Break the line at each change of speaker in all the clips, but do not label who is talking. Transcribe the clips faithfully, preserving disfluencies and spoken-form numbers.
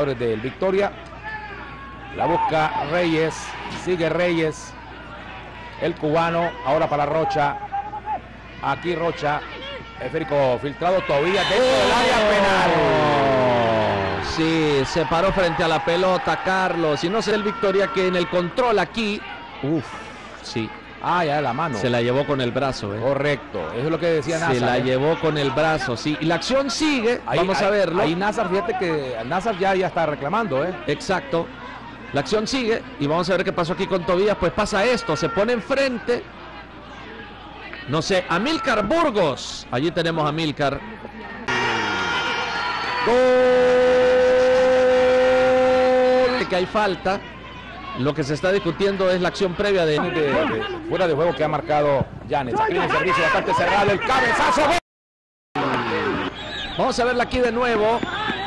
jugadores del Victoria. La busca Reyes, sigue Reyes, el cubano, ahora para Rocha. Aquí Rocha, esférico filtrado, Tobías dentro del área penal.
Sí, se paró frente a la pelota Carlos, y no sé el Victoria que en el control aquí, uff, sí.
Ah, ya la mano.
Se la llevó con el brazo, ¿eh?
Correcto, eso es lo que decía Nazar.
Se la
¿eh?
llevó con el brazo, sí. Y la acción sigue,
ahí,
vamos
ahí,
a verlo.
Ahí Nazar, fíjate que Nazar ya, ya está reclamando, ¿eh?
Exacto. La acción sigue y vamos a ver qué pasó aquí con Tobías. Pues pasa esto, se pone enfrente. No sé, Amílcar Burgos. Allí tenemos a Amílcar. Gol. Que hay falta. Lo que se está discutiendo es la acción previa de,
de, de, de fuera de juego que ha marcado Yanes. Aquí en el servicio bastante cerrado, el cabezazo.
Vamos a verla aquí de nuevo.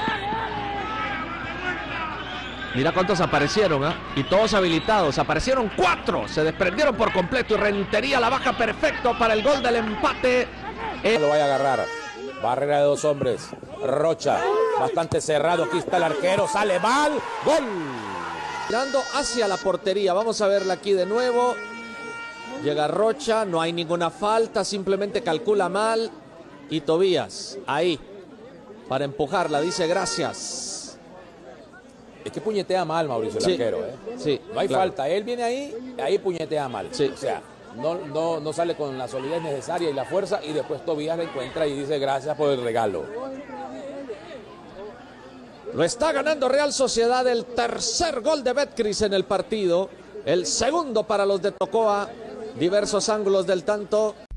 Mira cuántos aparecieron, ¿eh? Y todos habilitados. Aparecieron cuatro. Se desprendieron por completo y Rentería la baja perfecto para el gol del empate.
El... Lo vaya a agarrar. Barrera de dos hombres. Rocha, bastante cerrado. Aquí está el arquero. Sale mal. Gol.
Mirando hacia la portería. Vamos a verla aquí de nuevo. Llega Rocha. No hay ninguna falta. Simplemente calcula mal. Y Tobías. Ahí. Para empujarla. Dice gracias.
Es que puñetea mal Mauricio el
sí,
arquero, ¿eh?
Sí,
no hay
claro.
falta, él viene ahí, ahí puñetea mal.
Sí.
O sea, no, no, no sale con la solidez necesaria y la fuerza, y después Tobías la encuentra y dice gracias por el regalo.
Lo está ganando Real Sociedad, el tercer gol de Betcris en el partido, el segundo para los de Tocoa, diversos ángulos del tanto.